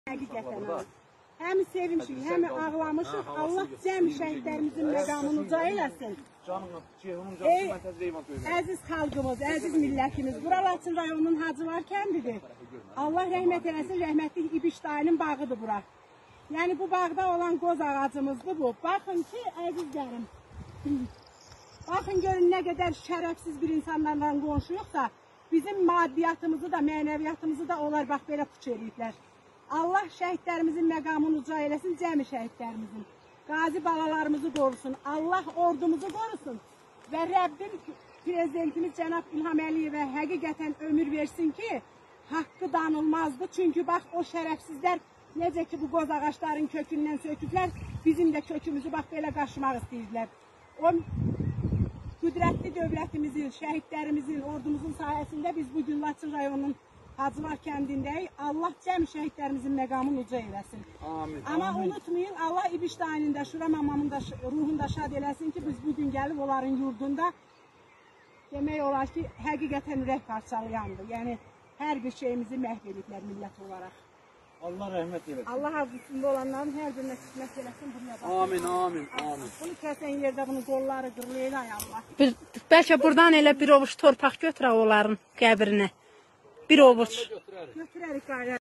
Həqiqətən. Hem sevinçlik, hem ağlamışıq. Allah cəm şəhidlərimizin məqamını uca eləsin. Əziz xalqımız, əziz millətimiz. Buralatın rayonunun Hacılar kəndidir. Allah rəhmət eləsin, rəhmətli İbiş dayının bağıdır bura. Yəni bu bağda olan qoz ağacımızdır bu. Baxın ki, əzizlərim. Bakın görün ne kadar şerefsiz bir insanlarla konuşuyoruz da bizim maddiyatımızı da mənəviyyatımızı da onlar bak belə puç eləyiblər. Allah şəhidlərimizin məqamını uca eləsin, cəmi şəhidlərimizin. Qazi balalarımızı qorusun, Allah ordumuzu qorusun və Rəbbim prezidentimiz Cənab İlham Əliyevə həqiqətən ömür versin ki, haqqı danılmazdı. Çünkü bak o şerefsizler necə ki bu qoz ağaçların kökündən söküblər, bizim de kökümüzü bak belə qaşımaq istəyirlər. O qüdrətli dövlətimizin, şəhidlərimizin, ordumuzun sayəsində biz bugün Laçın rayonunun Hacılar kəndindəyik. Allah cəm şəhidlərimizin məqamını uca eləsin. Amin. Ama unutmayın, Allah İbiş dayının da, Şura mamamın da ruhunda şad eləsin ki, biz bugün gəlib onların yurdunda demək olar ki, həqiqətən ürək parçalayandır. Yəni, hər bir şeyimizi məhv ediblər millət olaraq. Allah rəhmət eləsin. Allah arzusunda olanların hər birinə qismət eləsin. Amin, amin, amin. Bunu kəsən yerdə bunun qolları qırılır ay Allah. Bəlkə buradan elə bir ovuç torpaq götürək onların qəbrinə. Bir ovuç. Götürərik qayra.